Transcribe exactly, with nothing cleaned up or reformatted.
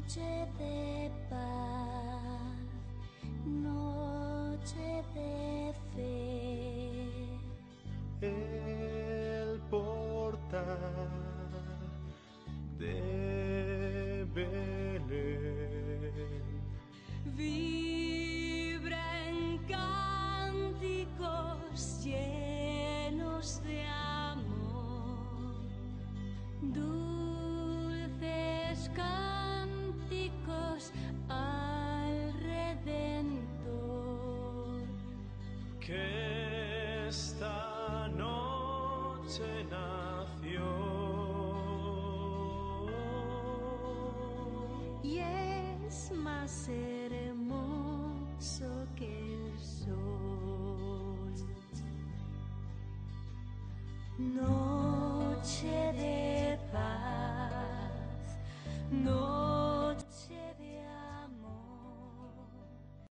Noche de paz, noche de fe. El portal de Belén Vibra en cánticos llenos de amor, dulces cánticos al Redentor, que esta noche nació. y es más hermoso que el sol. No